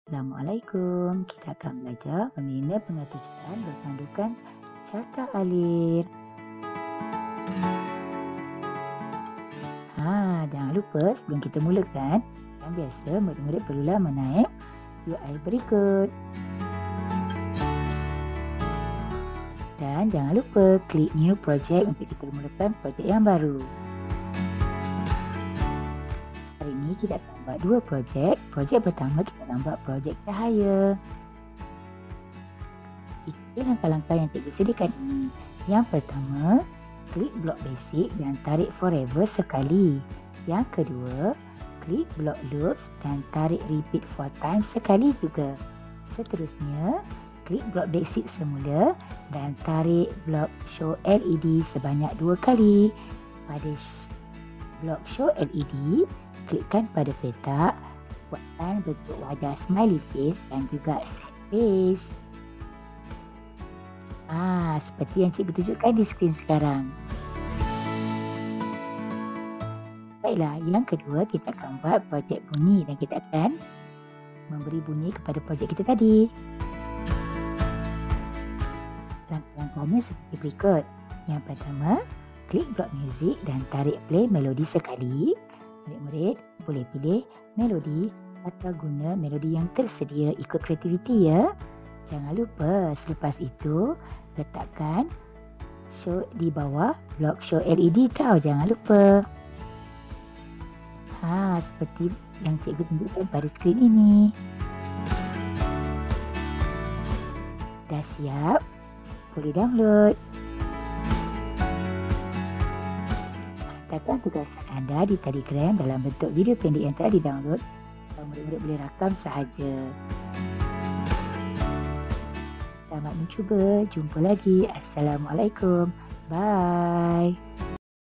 Assalamualaikum. Kita akan belajar membina pengertian berpandukan carta alir. Jangan lupa sebelum kita mulakan, yang biasa murid-murid perlulah menaip URL berikut. Dan jangan lupa klik new project untuk kita mulakan projek yang baru. Hari ini kita akan buat dua projek. Projek pertama kita akan buat projek cahaya. Ikuti langkah-langkah yang cikgu sediakan ini. Yang pertama, klik blok basic dan tarik forever sekali. Yang kedua, klik blok loops dan tarik repeat 4 times sekali juga. Seterusnya, klik blok basic semula dan tarik blok show LED sebanyak 2 kali. Pada blok show LED, klikkan pada petak, buatkan bentuk wajah smiley face dan juga sad face. Seperti yang cikgu tunjukkan di skrin sekarang. Baiklah, yang kedua kita akan buat projek bunyi dan kita akan memberi bunyi kepada projek kita tadi. Langkah-langkahnya seperti berikut. Yang pertama, klik blok music dan tarik play melodi sekali. Murid-murid boleh pilih melodi atau guna melodi yang tersedia ikut kreativiti ya. Jangan lupa selepas itu letakkan show di bawah blok show LED tau, jangan lupa. Seperti yang cikgu tunjukkan pada skrin ini. Dah siap? Boleh download. Hantarkan tugasan anda di Telegram dalam bentuk video pendek yang telah di-download. Murid-murid boleh rakam sahaja. Selamat mencuba. Jumpa lagi. Assalamualaikum. Bye.